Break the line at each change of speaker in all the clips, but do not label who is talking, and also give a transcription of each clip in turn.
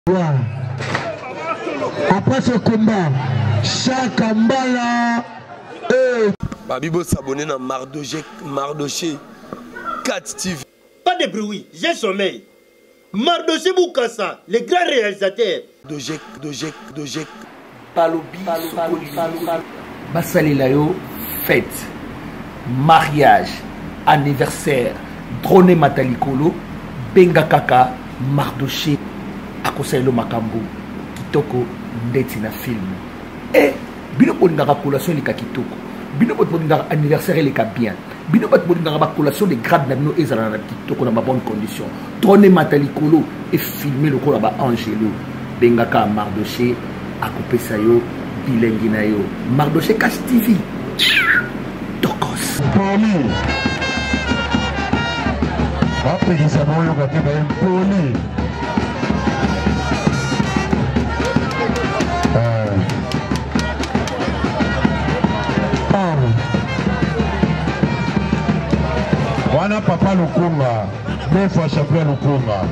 Après ce combat, chaque mbala et
Babibo s'abonner dans Mardoché 4 TV.
Pas de bruit, j'ai sommeil. Mardoché Boukassa, le grand réalisateur.
Dojek.
Palobi, Basalelayo, fête, mariage, anniversaire, drone matalikolo, benga kaka, Mardoché, akoselo makambo, kitoko, ndeti na film. Et, bino boningaka collation leka kitoko, bino boningaka anniversaire leka bien, bino boningaka collation de grade na bino ezala na kitoko na bonne condition. Drone matalikolo et filmer le ko ba Angelo, benga ka Mardoché. A couper ça yo, bilingue na yo. Mardoché Cash TV. Tokos.
poli. Après ça va yo kati ba poli. Wana papa Lukunga, 2 fois champion Lukunga.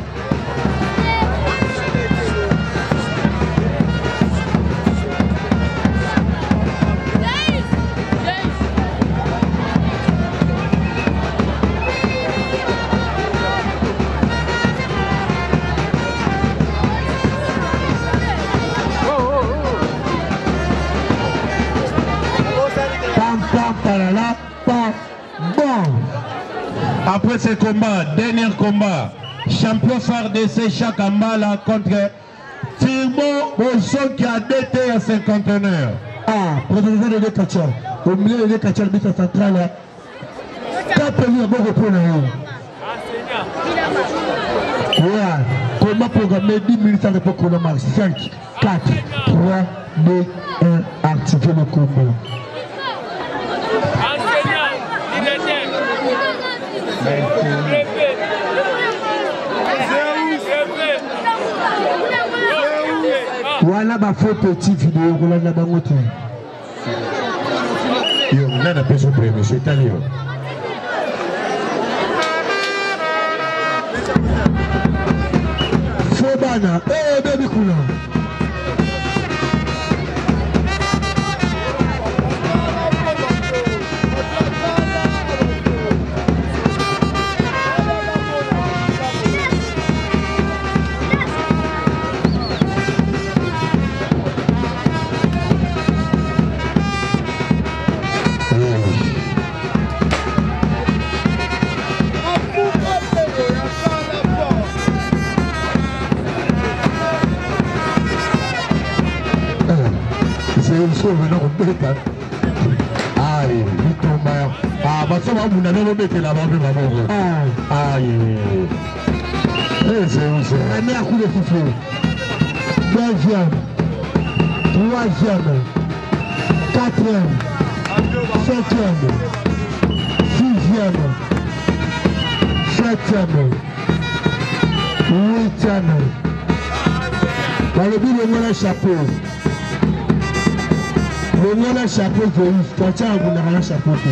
Après ce combat, dernier combat, champion phare d'essai Chakambala contre Firmo Bolson qui a dété à 51 heures. Président de l'Écatia, au milieu de l'Écatia, le ministre central, 4 pays à bon repos. Combat programmé 10 minutes à l'époque, 5, 4, 3, 2, 1, activer le combat. Voilà ma faux petit vidéo que l'on a dans votre. Yo, on a pas son premier, c'est italien. Faux bana, baby cool. Venons au bétal. Aïe, il tombe. Bah ça va, vous n'avez pas bété là-bas, maman. Aïe. C'est où c'est? Un coup de souffle. 2e, 3e, 4e, 5e, 6e, 7e, 8e. Dans le but de mon chapeau. Le nom d'un chapeau de ouf, quand tu as un chapeau de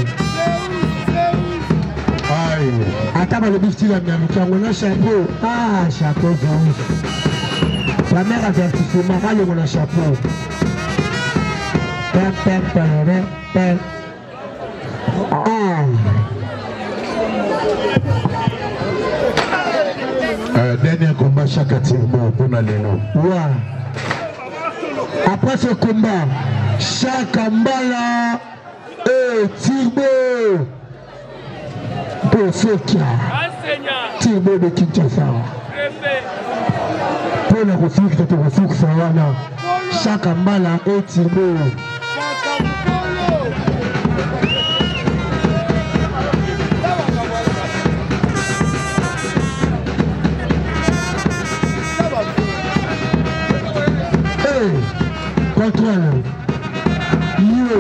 aïe. Attends, le bif, tu l'as mis, tu as un chapeau. Chapeau de ouf. La mère avertit, maman, le mon chapeau. Dernier combat, chaque tirement pour aller là. Après ce combat, Chakambala et Thibaut de Sokia, Thibaut de Kinshasa. Pour le ressources de ressources, Chakambala et Thibaut. Contrôle. Yo.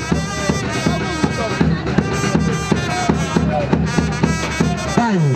Aïe.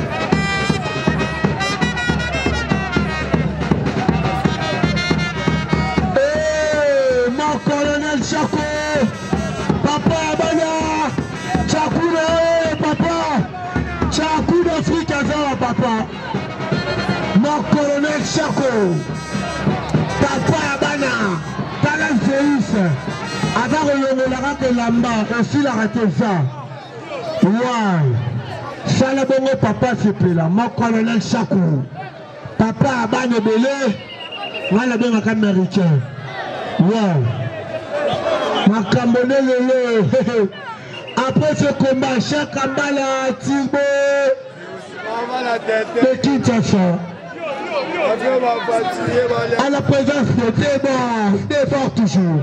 Mon colonel Chako. Papa Abaya. Chakou de papa. Chakou d'Afrique Azar, papa. Mon colonel Chaco. Papa Abana. Tala Zeus. Avant de la lamba, aussi la raté ça. Ouais. Salabongo papa s'il plaît là. Mon colonel Chaco. Papa Abana Belé. Moi la bien américain. Ouais. Ma Cambodge lolo. Après ce combat, chaque Kambala Timbo. De Kinshasa. À la présence de débat toujours.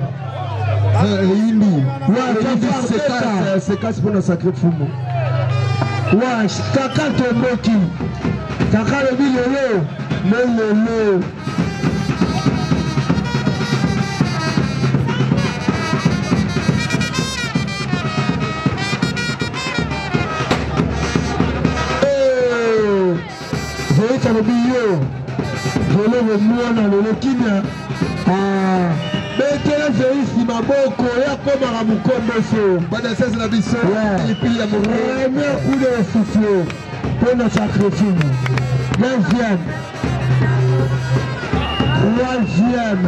C'est casse pour le sacré Fumo. Ouais, Kaka Tomoki. Kaka le bilolo. Le. Le billet, je le vois dans le Kenya. Mais quel est ici ma boko ya comme à Mukomboso. Bada c'est la biso. Et puis la mourir. Mais coup de souffle pour le sacrifice. Deuxième. Troisième.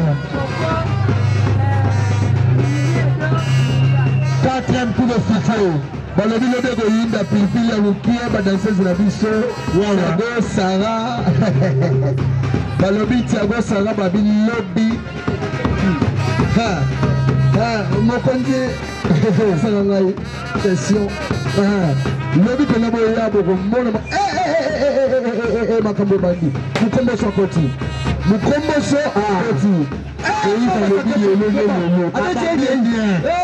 Quatrième coup de souffle. Balobi le de Goyinda Pilipili ya Lukia ba danseuse la biso Thiago Sara Balobi Thiago Sara babi lobby mokonzi sangai question lobby pena boya boko mona makambo bandi mukombo so koti mukombo so koti et ça lobby le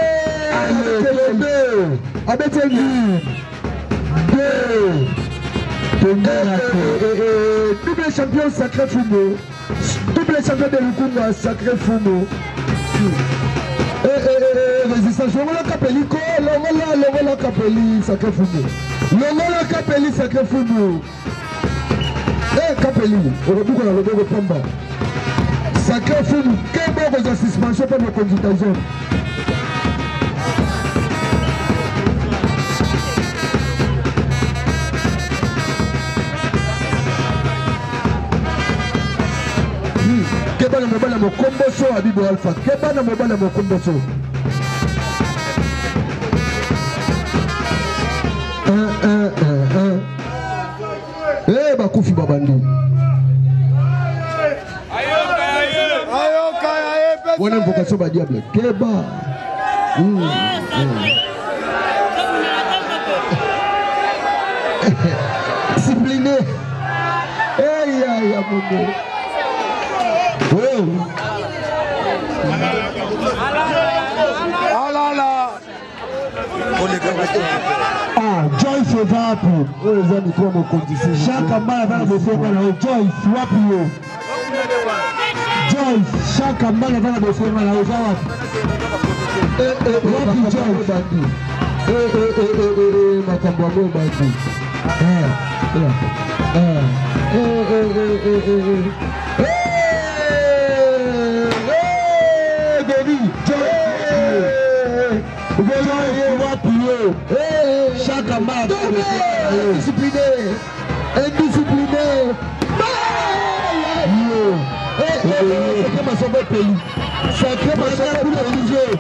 double champion sacré Fumo, double champion de Lukunga sacré Fumo. Résistance, Longola Capelli, Longola Capelli sacré Fumo. Longola Capelli sacré Fumo. Capelli, on va beaucoup dans le combat. Sacré Fumo, quel bon de suspension pour nos consultations. Kebana mobala mokomboso Abibo Alpha. Kebana mobala mokomboso. Bakufi babandi. Wana invocation ba diable. Keba. Discipliné. Ya mon. Joyce Vapu. Les amis, comme on conditionne. Chaque ambala va le faire mal. Joyce Vapu. Joyce, chaque ambala va le faire mal. Vapu Joyce Bandi. Makambo Bandi. Chaque ambala discipliné, indiscipliné. Sacré ma sauvé pays. Sacré ma sauvé pays.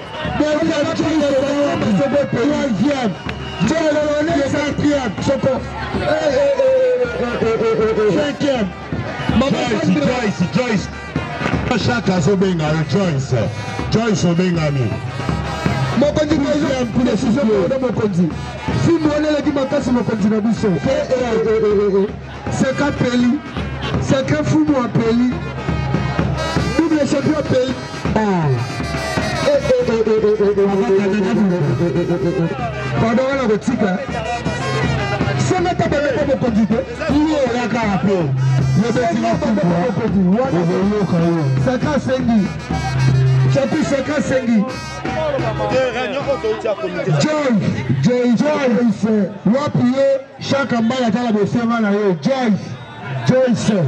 Troisième. Quatrième. Cinquième. Joyce. Chaque azobenga Joyce. Joyce obengami. Mokondi deuxième pour les six de Mokondi. Si nous allons les makasi Mokondi na biso. C'est Capelli. C'est que Fumo appeli. Double champion appeli. Pardon la boutique. Si on n'a pas de Mokondi, il est là car appelé. Le bâtiment Mokondi. Saka Sengi. Chapi Saka Sengi. Joyce, Wapiye, chaque ambala dans la BCM, Joyce.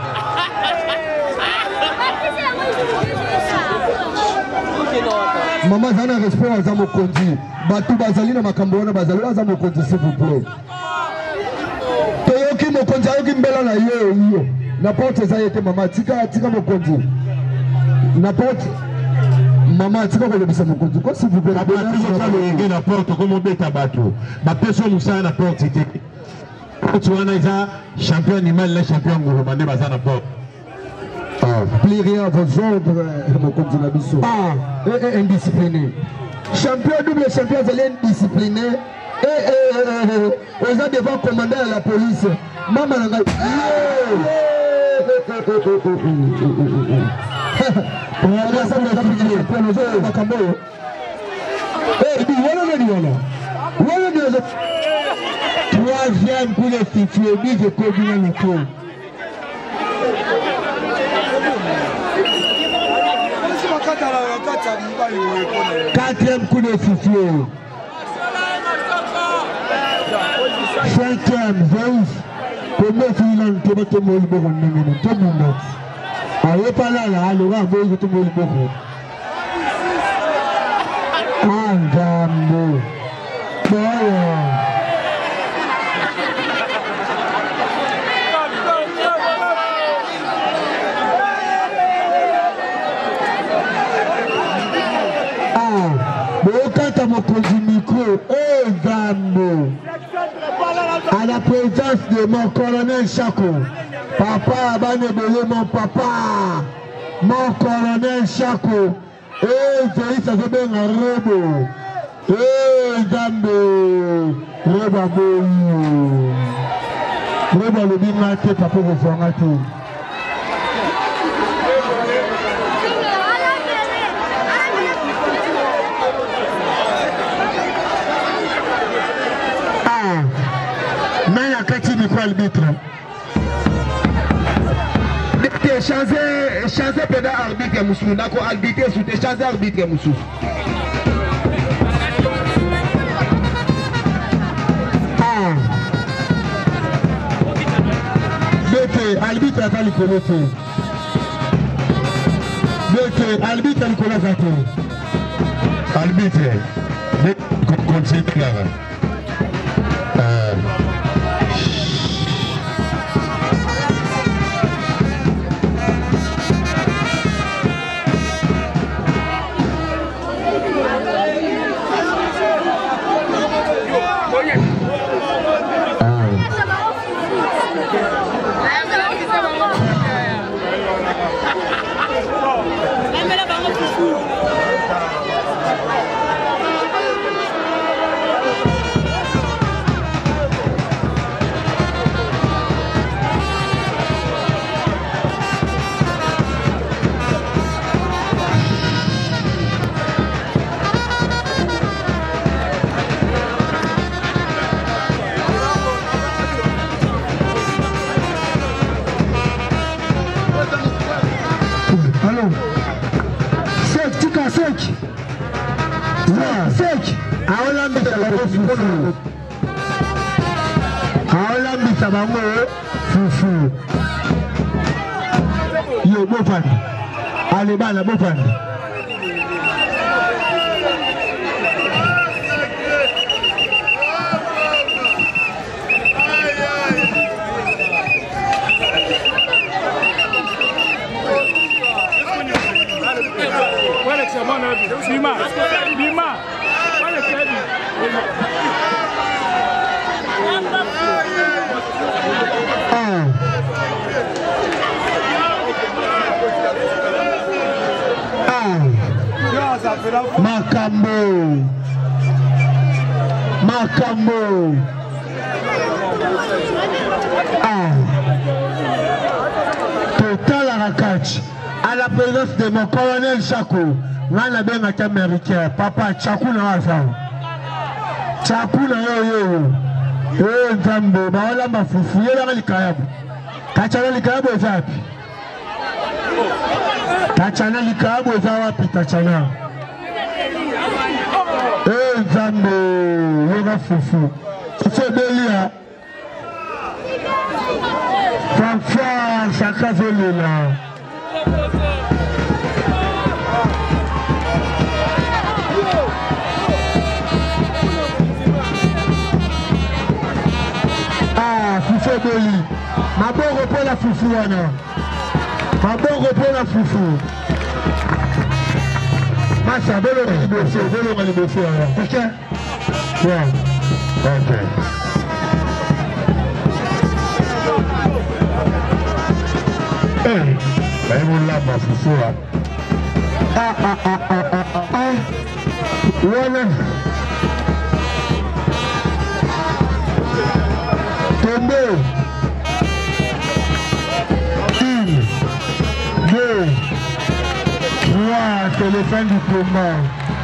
Maman Zana respect à Zamokondi. Batou Bazalina Makambona Bazalina Zamokondi, s'il vous plaît. Toyoki Mokondi, Ayoki Mbela na yo.
n'importe ça était maman tika mon conduit n'importe maman tika ko lebisa mon conduit quoi s'il vous plaît
la porte comme on beta bateau ma personne ça na porte tu vois na champion animal la champion ngoromande baza na porte
plus rien vos ordres mon conduit la biso indiscipliné champion double champion vous allez indiscipliné et aux devant commander à la police maman nanga troisième pour les fichiers, dit je peux bien le coup. Quatrième coup de fichier. Cinquième, Zeus. Comment finir tout le monde tout le monde. Allez pas là, alors on va tout le monde. Andambo. Micro, à la présence de mon colonel Chako, papa Abanebele, mon papa, mon colonel Chako, ça fait bien un rebo, Zambe, Reba Boyi, Reba le bimate, papa vous formate. Arbitre. Changer peda arbitre Moussou, d'accord, arbitre sous tes changer arbitre Moussou. BT, arbitre à Nicolas. BT, arbitre à Nicolas Zato.
Arbitre, conseil là.
Aolambisa bango fufu yo bofandi ale bana bofandi Makambo total à la catch à la présence de mon colonel Chako Nana ben américain papa Chakou na wafa Chakou na yo Nzambe baola mafufu yela likayabu tachana likayabu ezapi tachana likayabu ezawapi tachana Nzambe yela fufu c'est Belia François Chakazolela Fufebeli, Maboro pour la foufou, Anna. Mabongo pour la foufou. Massa, bello les dossiers. Ok? Yeah. Ok. Hey, ben vous là, ma foufou. Voilà. Tombé. 1, 2, 3, c'est le fin du combat.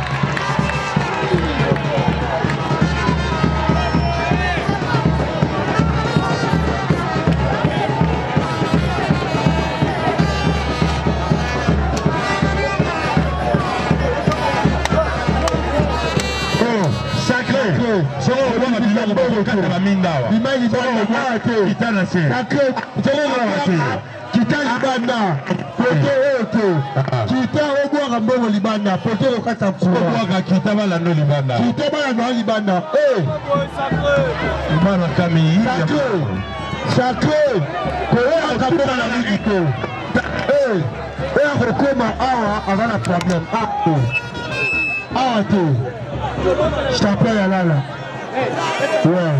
Je t'appelle à Lala. Ouais.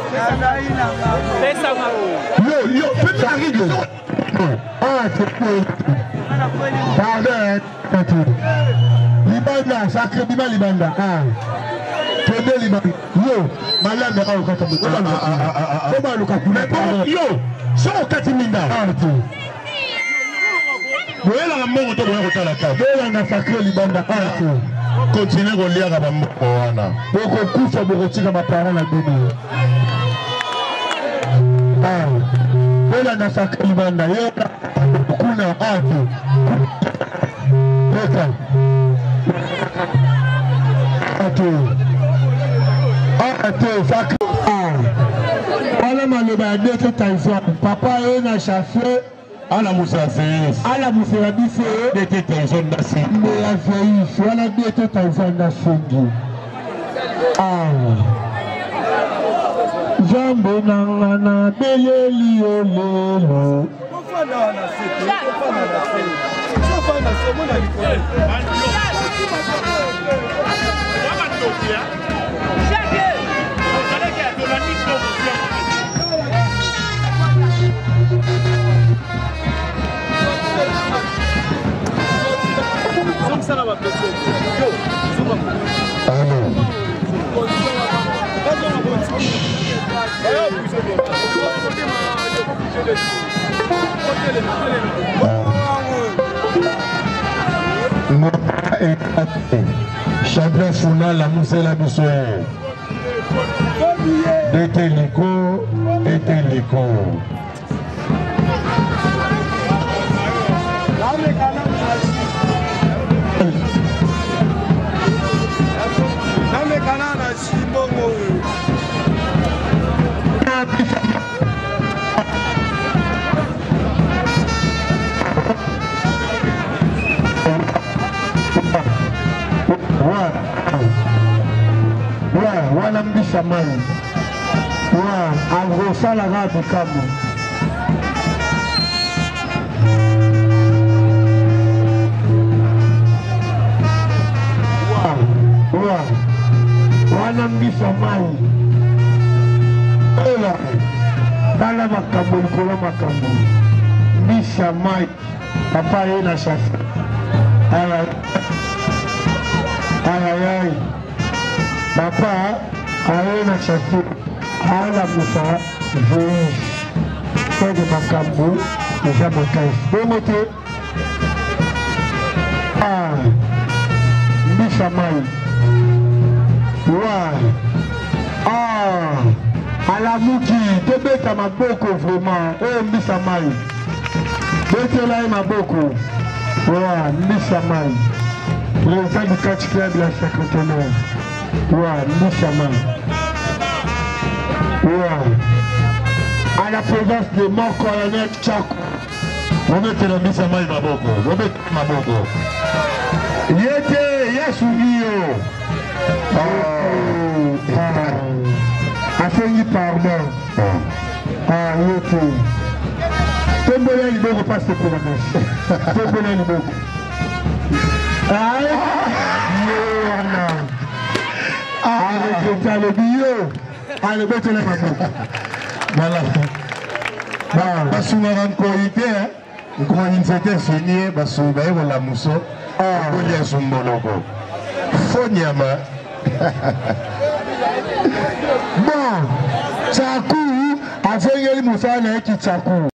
Yo, petit arrive. Ah, c'est cool. Pardon, Libanda, sacré Bima Libanda. Ah. Tende Libanda. Yo, malade à Okatamou. Comment le calculer? Yo, ça au Katiminda. Ah, tu. Vous voyez la mort de la carte. Vous avez sacré Libanda. Ah, tu. Continuez à lire à Bamboana. Beaucoup de coups de retirer ma parole à Béni. Ah, elle a sacré Libanda. Elle a Kuna Atu. Atu. Atu, sacré. Elle m'a demandé toute tension. Papa est un chasseur. Ala Moussa Seyes. Ala Moussa Rabisse. D'été tension d'assi. Mais la Seyes. Voilà d'été tension d'assi. Ah. Jambe nangana beleli olelo. Champion Founa, la mousse la mousse. Détélico. Wana mbisa mani agosala gabi kamo wana mbisa mani ela tala makambo likolo makambo mbisa mani papa ye na chasse ayayay papa aena chasse ala Moussa juge fait de makambo déjà makai bongote mbisa mai ala muki tobeta maboko vraiment mbisa mai betela ye maboko mbisa mai président du catch club de la cinquantenaire mbisa mai à la présence de mon colonel Tchako. Robert la mbisa mai maboko Robert maboko yete yasuvio afengi pardon yete tombola liboko passe pour la gauche. Tombola liboko. Le bio. Allez, mettez la main. Voilà.
Basuma rankoite, nous c'était signé, basuma la mousso, bolia sumboloko. Fonyama.
Bon, Tchakou, avec les moussales qui Tchakou.